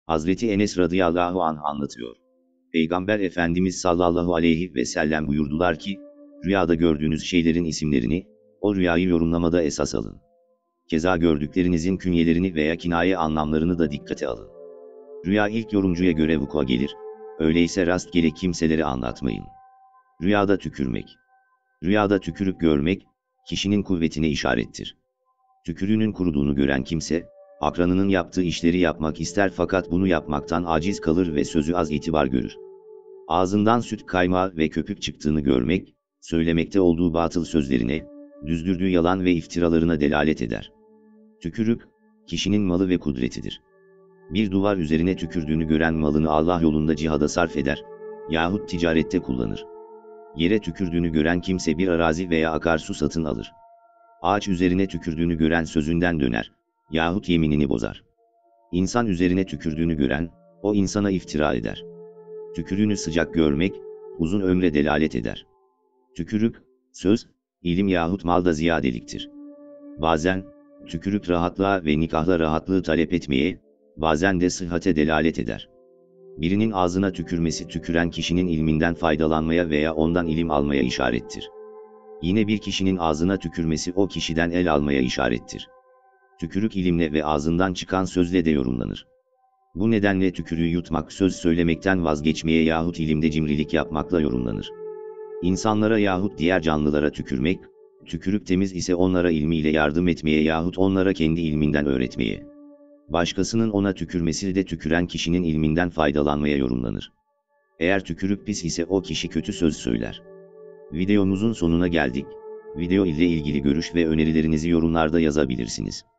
Hazreti Enes radıyallahu anh anlatıyor. Peygamber Efendimiz sallallahu aleyhi ve sellem buyurdular ki, rüyada gördüğünüz şeylerin isimlerini, o rüyayı yorumlamada esas alın. Keza gördüklerinizin künyelerini veya kinaye anlamlarını da dikkate alın. Rüya ilk yorumcuya göre vuku'a gelir, öyleyse rastgele kimselere anlatmayın. Rüyada tükürmek. Rüyada tükürük görmek, kişinin kuvvetine işarettir. Tükürüğünün kuruduğunu gören kimse, akranının yaptığı işleri yapmak ister fakat bunu yapmaktan aciz kalır ve sözü az itibar görür. Ağzından süt kaymağı ve köpük çıktığını görmek, söylemekte olduğu batıl sözlerine, düzdürdüğü yalan ve iftiralarına delalet eder. Tükürük, kişinin malı ve kudretidir. Bir duvar üzerine tükürdüğünü gören malını Allah yolunda cihada sarf eder, yahut ticarette kullanır. Yere tükürdüğünü gören kimse bir arazi veya akarsu satın alır. Ağaç üzerine tükürdüğünü gören sözünden döner, yahut yeminini bozar. İnsan üzerine tükürdüğünü gören, o insana iftira eder. Tükürüğünü sıcak görmek, uzun ömre delalet eder. Tükürük, söz, ilim yahut malda ziyadeliktir. Bazen, tükürük rahatlığa ve nikahla rahatlığı talep etmeye, bazen de sıhhate delalet eder. Birinin ağzına tükürmesi tüküren kişinin ilminden faydalanmaya veya ondan ilim almaya işarettir. Yine bir kişinin ağzına tükürmesi o kişiden el almaya işarettir. Tükürük ilimle ve ağzından çıkan sözle de yorumlanır. Bu nedenle tükürüğü yutmak söz söylemekten vazgeçmeye yahut ilimde cimrilik yapmakla yorumlanır. İnsanlara yahut diğer canlılara tükürmek, tükürük temiz ise onlara ilmiyle yardım etmeye yahut onlara kendi ilminden öğretmeye. Başkasının ona tükürmesi de tüküren kişinin ilminden faydalanmaya yorumlanır. Eğer tükürük pis ise o kişi kötü söz söyler. Videomuzun sonuna geldik. Video ile ilgili görüş ve önerilerinizi yorumlarda yazabilirsiniz.